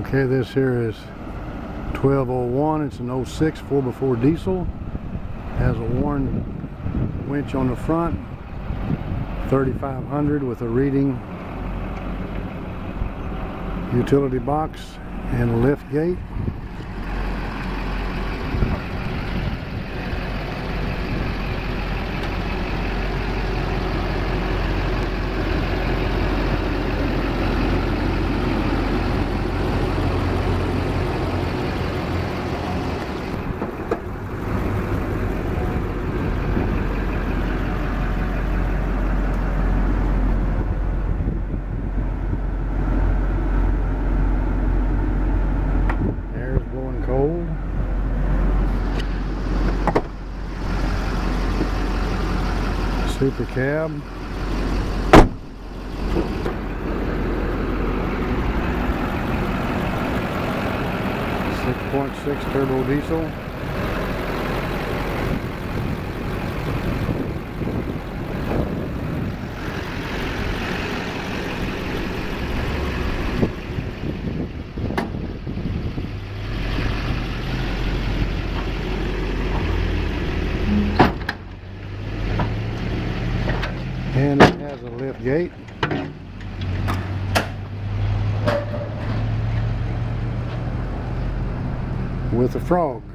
Okay, this here is 1201. It's an 06 4x4 diesel. Has a Warn winch on the front, 3500 with a reading utility box and a lift gate. Cold. Super cab. 6.6 turbo diesel. And it has a lift gate. With a frog.